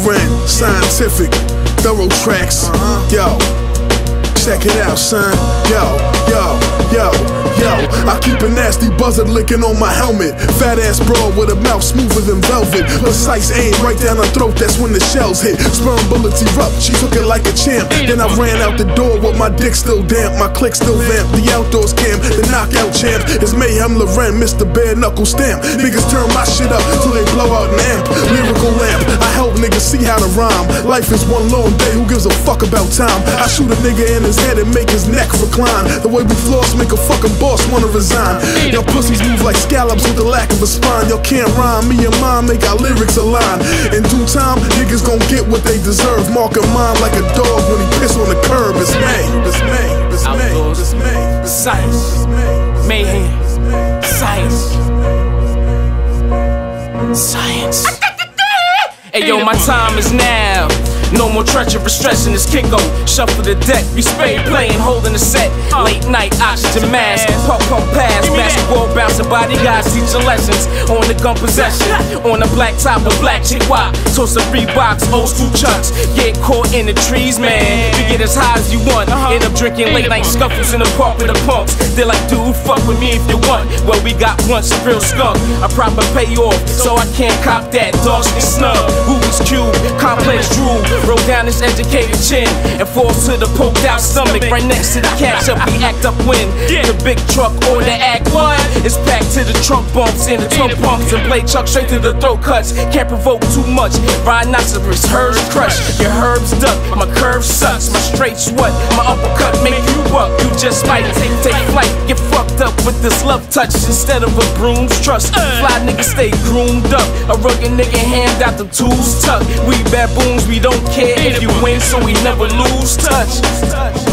Lauren, scientific, thorough tracks. Yo, check it out, son. Yo, I keep a nasty buzzard licking on my helmet. Fat ass broad with a mouth smoother than velvet. Precise aim right down her throat, that's when the shells hit. Sperm bullets erupt, she took it like a champ. Then I ran out the door with my dick still damp, my click still vamp. The outdoors camp, the knockout champ is Meyhem Lauren, Mr. Bare Knuckle Stamp. Niggas turn my shit up till they blow out an amp. Lyrical lamp, I help niggas see how to rhyme. Life is one long day, who gives a fuck about time? I shoot a nigga in his head and make his neck recline. The way we floss make a fucking boss wanna resign. Y'all pussies move like scallops with the lack of a spine. Y'all can't rhyme, me and mine make our lyrics align. In due time, niggas gon' get what they deserve. Marking mine like a dog when he piss on the curb. It's May, it's May, it's May, it's May, it's Science, mayhem, science, science. Hey yo, my time is now. No more treacherous stressing this kicko. Shuffle the deck, we spade playing, holding the set. Late night oxygen mask, pump pass. Basketball bouncing bodyguards teaching lessons on the gun possession. On the black top of black chick wop. Toast the Reeboks, old school chucks. Get caught in the trees, man. You get as high as you want. End up drinking late night scuffles in the park with the punks. They're like, dude, fuck with me if you want. Well, we got once a real skunk. A proper payoff, so I can't cop that. Dogs get snub. Rubik's Cube, complex drool. Roll down his educated chin and falls to the poked out stomach. Right next to the catch up, we act up when the big truck or the act one is packed to the trunk bumps and the trunk pumps and blade chuck straight to the throat cuts. Can't provoke too much. Rhinoceros, herds crush. Your herbs duck, my curve sucks. My straight sweat, my uppercut make you buck. You just might take flight, get fucked up with this love touch instead of a broom's trust. Fly niggas stay groomed up. A rugged nigga hand out the tools tucked. We baboons, we don't care if you win, so we never lose touch.